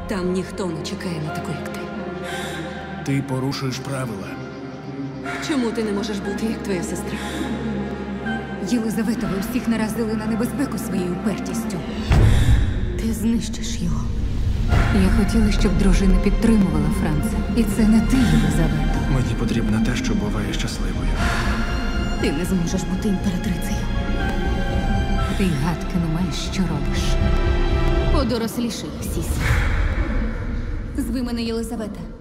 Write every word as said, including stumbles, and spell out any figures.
Там ніхто не чекає на таку, як ти. Ти порушуєш правила. Чому ти не можеш бути, як твоя сестра? Єлизавета, ви всіх наразили на небезпеку своєю упертістю. Ти знищиш його. Я хотіла, щоб дружина підтримувала Франца. І це не ти, Єлизавета. Мені потрібно те, що буває щасливою. Ти не зможеш бути імператрицею. Ти гадки не маєш, що робиш. Подоросліший, Сіс. Зви мене Єлизавета.